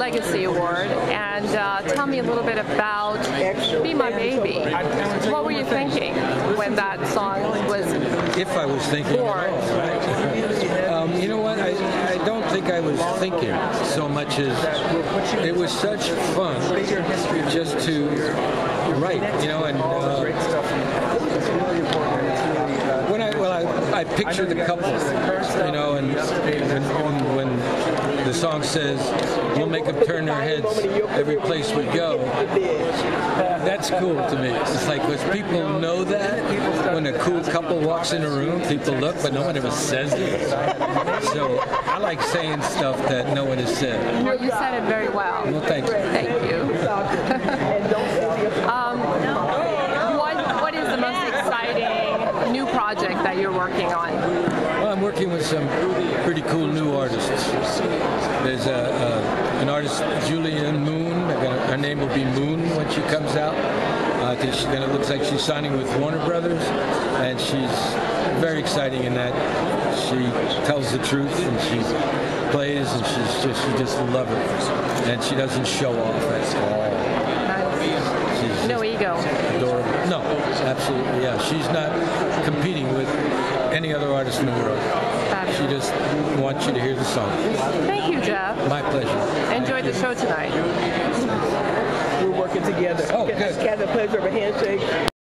Legacy Award, and tell me a little bit about Be My Baby. What were you thinking when that song was If I was thinking born? at all, right? You know what? I don't think I was thinking so much as it was such fun just to write, you know, and I picture the couple, you know, and when the song says, we'll make them turn their heads every place we go, that's cool to me. It's like, because people know that when a cool couple walks in a room, people look, but no one ever says it. So I like saying stuff that no one has said. Well, you said it very well. Well, thank you. Thank you. What is the most exciting new project that you're working on? Well, I'm working with some pretty cool new artists. There's an artist, Julianne Moon. Her name will be Moon when she comes out. It looks like she's signing with Warner Brothers, and she's very exciting in that she tells the truth and she plays, and you just love her, and she doesn't show off at all. No ego. Adorable. No, absolutely, yeah. She's not competing with any other artist in the world. She just wants you to hear the song. Thank you, Jeff. My pleasure. Enjoyed the show tonight. We're working together. Oh, good. Got the pleasure of a handshake.